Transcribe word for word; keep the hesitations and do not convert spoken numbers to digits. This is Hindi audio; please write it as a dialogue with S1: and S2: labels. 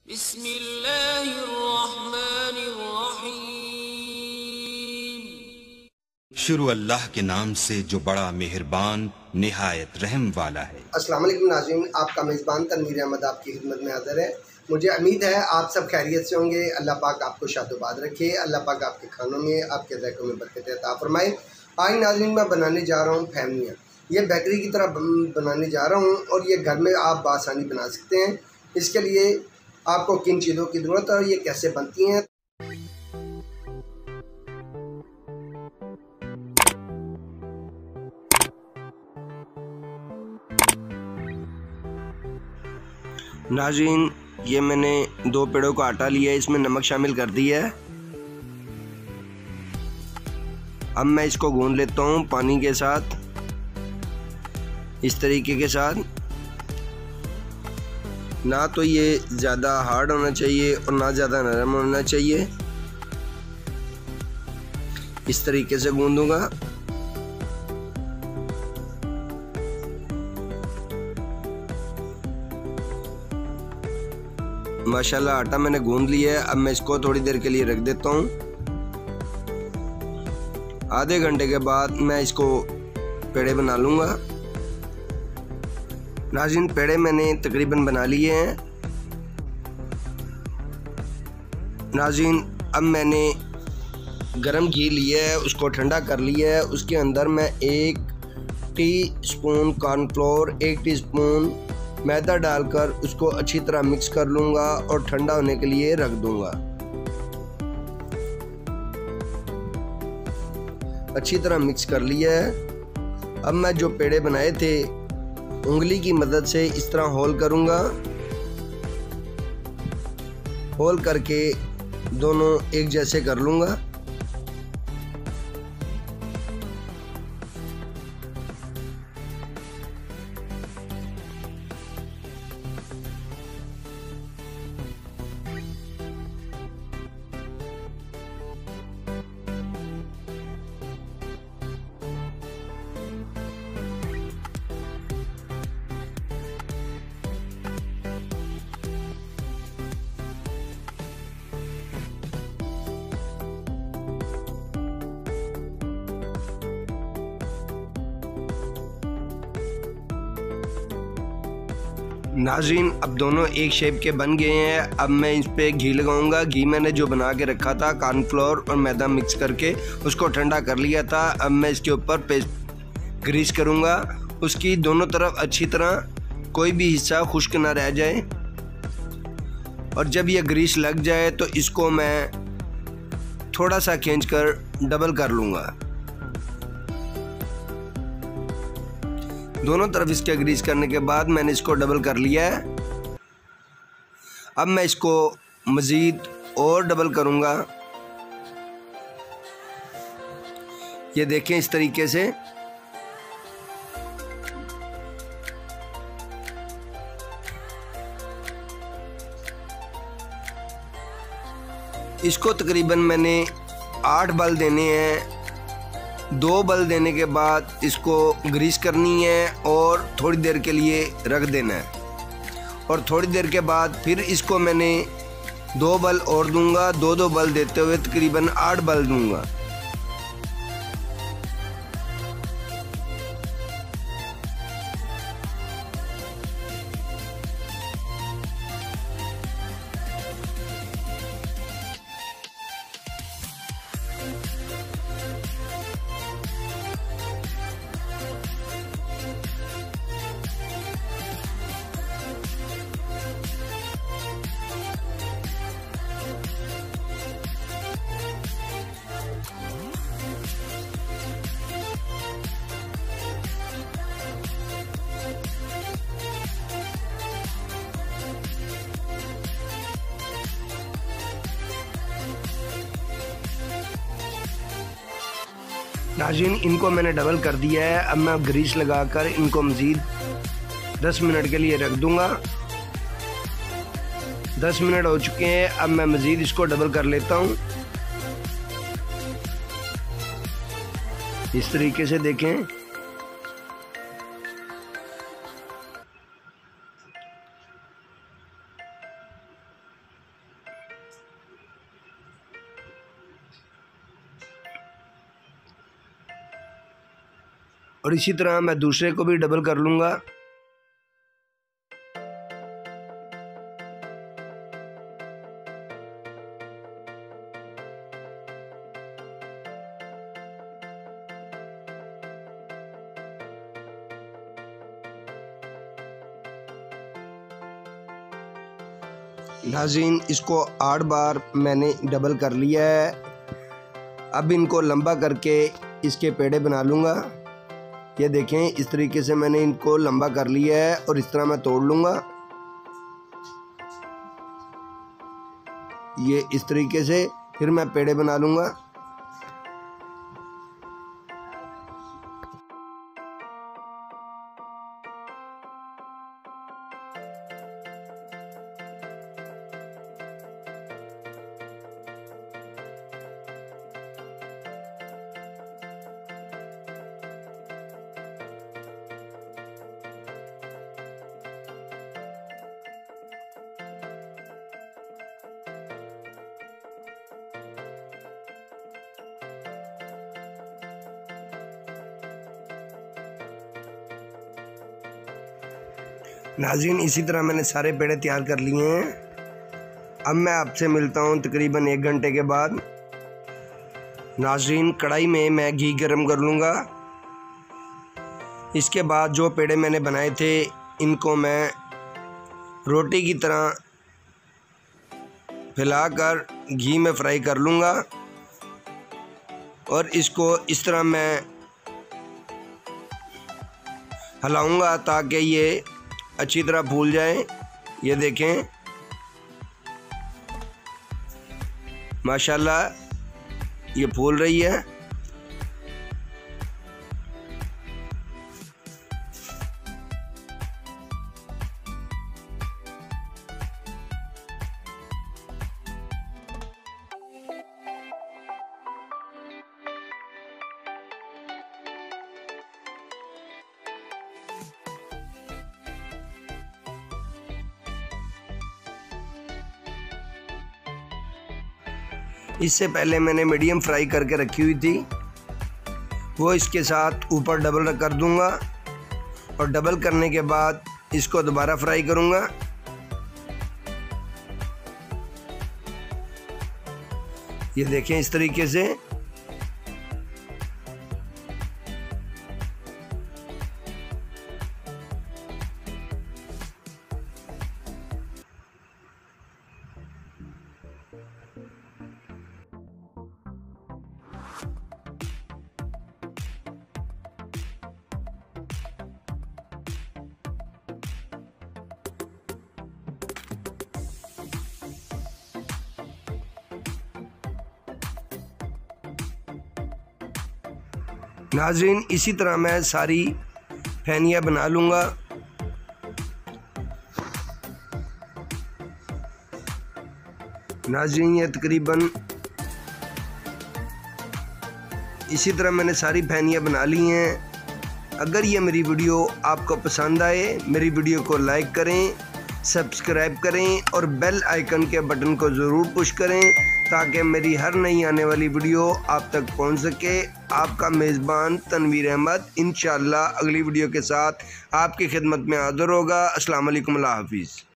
S1: बिस्मिल्लाहिर्रहमानिर्रहीम। शुरू अल्लाह के नाम से जो बड़ा मेहरबान निहायत रहम वाला है।
S2: अस्सलाम वालेकुम नाज़रीन, आपका मेज़बान तनवीर अहमद आपकी खिदमत में हाज़िर है। मुझे उम्मीद है आप सब खैरियत से होंगे। अल्लाह पाक आपको शादोबाद रखे, अल्लाह पाक आपके खानों में, आपके ज़ायक़ों में बरकत अता फरमाए। आज नाज़रीन मैं बनाने जा रहा हूँ फहमियाँ। ये बेकरी की तरह बनाने जा रहा हूँ और ये घर में आप बआसानी बना सकते हैं। इसके लिए आपको किन चीज़ों की ज़रूरत है और ये कैसे बनती हैं।
S3: नाज़रीन, ये मैंने दो पेड़ों का आटा लिया है, इसमें नमक शामिल कर दिया है। अब मैं इसको गूंद लेता हूँ पानी के साथ, इस तरीके के साथ। ना तो ये ज़्यादा हार्ड होना चाहिए और ना ज़्यादा नरम होना चाहिए। इस तरीके से गूंदूंगा। माशाल्लाह आटा मैंने गूंद लिया है। अब मैं इसको थोड़ी देर के लिए रख देता हूँ। आधे घंटे के बाद मैं इसको पेड़े बना लूँगा। नाज़रीन, पेड़े मैंने तकरीबन बना लिए हैं। नाज़रीन, अब मैंने गरम घी लिया है, उसको ठंडा कर लिया है। उसके अंदर मैं एक टी स्पून कॉर्नफ्लोर, एक टी स्पून मैदा डालकर उसको अच्छी तरह मिक्स कर लूँगा और ठंडा होने के लिए रख दूँगा। अच्छी तरह मिक्स कर लिया है। अब मैं जो पेड़े बनाए थे उंगली की मदद से इस तरह होल करूँगा। होल करके दोनों एक जैसे कर लूँगा। नाज़रीन, अब दोनों एक शेप के बन गए हैं। अब मैं इस पे घी लगाऊंगा। घी मैंने जो बना के रखा था कॉर्नफ्लोर और मैदा मिक्स करके, उसको ठंडा कर लिया था। अब मैं इसके ऊपर पेस्ट ग्रीस करूंगा। उसकी दोनों तरफ अच्छी तरह, कोई भी हिस्सा खुश्क ना रह जाए। और जब ये ग्रीस लग जाए तो इसको मैं थोड़ा सा खींच कर डबल कर लूँगा। दोनों तरफ इसके ग्रीस करने के बाद मैंने इसको डबल कर लिया है। अब मैं इसको मज़ीद और डबल करूँगा। ये देखें, इस तरीके से। इसको तकरीबन मैंने आठ बल देने हैं। दो बल देने के बाद इसको ग्रीस करनी है और थोड़ी देर के लिए रख देना है। और थोड़ी देर के बाद फिर इसको मैंने दो बल और दूंगा। दो दो बल देते हुए तकरीबन आठ बल दूंगा। नाज़रीन, इनको मैंने डबल कर दिया है। अब मैं ग्रीस लगाकर इनको मज़ीद दस मिनट के लिए रख दूंगा। दस मिनट हो चुके हैं। अब मैं मज़ीद इसको डबल कर लेता हूँ। इस तरीके से देखें। और इसी तरह मैं दूसरे को भी डबल कर लूँगा। नाज़रीन, इसको आठ बार मैंने डबल कर लिया है। अब इनको लंबा करके इसके पेड़े बना लूँगा। ये देखें, इस तरीके से मैंने इनको लंबा कर लिया है और इस तरह मैं तोड़ लूँगा। ये इस तरीके से फिर मैं पेड़े बना लूँगा। नाज़रीन, इसी तरह मैंने सारे पेड़े तैयार कर लिए हैं। अब मैं आपसे मिलता हूँ तकरीबन एक घंटे के बाद। नाज़रीन, कढ़ाई में मैं घी गरम कर लूँगा। इसके बाद जो पेड़े मैंने बनाए थे इनको मैं रोटी की तरह फैलाकर घी में फ्राई कर लूँगा और इसको इस तरह मैं हिलाऊँगा ताकि ये अच्छी तरह फूल जाए। ये देखें, माशाल्लाह ये फूल रही है। इससे पहले मैंने मीडियम फ्राई करके रखी हुई थी, वो इसके साथ ऊपर डबल कर दूंगा और डबल करने के बाद इसको दोबारा फ्राई करूंगा। ये देखें, इस तरीके से। नाज़रीन, इसी तरह मैं सारी फैनियाँ बना लूँगा। नाज़रीन, ये तकरीबन इसी तरह मैंने सारी फैनियाँ बना ली हैं। अगर ये मेरी वीडियो आपको पसंद आए, मेरी वीडियो को लाइक करें, सब्सक्राइब करें और बेल आइकन के बटन को ज़रूर पुश करें ताकि मेरी हर नई आने वाली वीडियो आप तक पहुंच सके। आपका मेज़बान तनवीर अहमद इंशाअल्लाह अगली वीडियो के साथ आपकी खिदमत में हाज़िर होगा। अस्सलाम वालेकुम, अल्लाह हाफ़िज़।